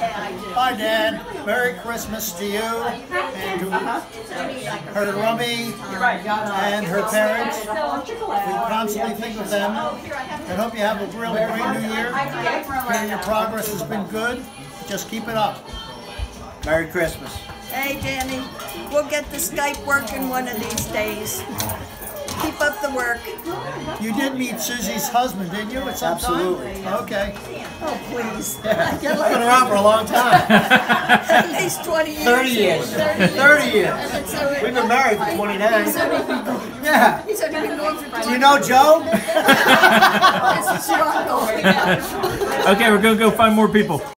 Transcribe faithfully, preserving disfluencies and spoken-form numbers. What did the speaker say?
Hi, Dan. Merry Christmas to you and to her rummy and her parents. We constantly think of them and hope you have a really great new year. Hearing your progress has been good. Just keep it up. Merry Christmas. Hey, Danny, we'll get the Skype working one of these days. Keep up the work. You did meet Susie's husband, didn't you, at some Absolutely. time? Okay. Oh, please. Yeah. You've been around for a long time. At least twenty years. thirty years. thirty years. We've been married for twenty-nine. Yeah. He's only been going for Do you know Joe? This is your uncle. Okay, we're going to go find more people.